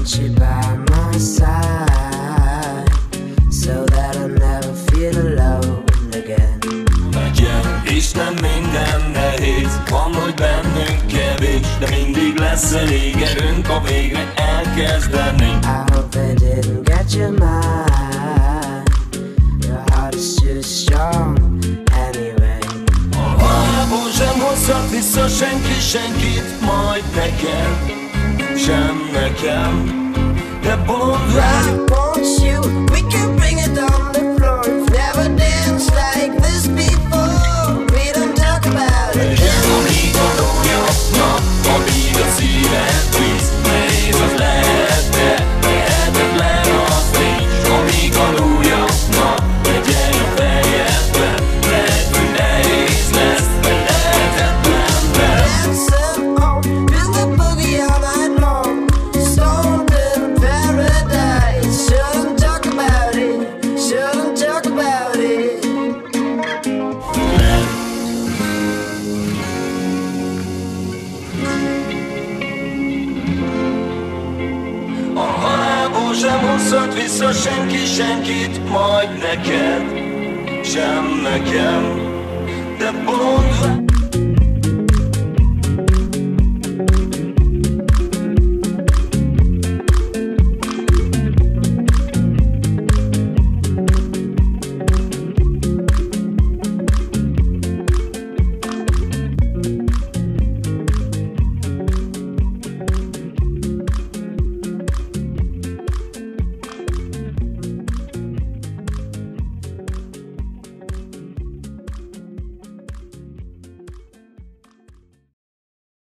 want you by my side, so that I'll never feel alone again. Legyen Isten minden nehéz, van, hogy bennünk kevés, de mindig lesz elég erőnk, ha végre elkezdenénk. I hope they didn't get your mind, your heart is too strong anyway. A halálból sem hozhat vissza senki senkit, majd neked, sem nekem, de bolond rá. I want you, we can bring it on the floor. We've never danced like this before. We don't talk about it. Amíg a lója, amíg a szíved víz, nehéz az lehet, de lehetetlen az nincs. Amíg a lója, legyen a fejedben, lehet, hogy nehéz lesz, de lehetetlen lesz. Dancing on, feel the boogie all night long. Stoned in paradise. Shouldn't talk about it. Shouldn't talk about it. A halálból sem hozhat vissza senki senkit, majd neked, sem nekem, de bolond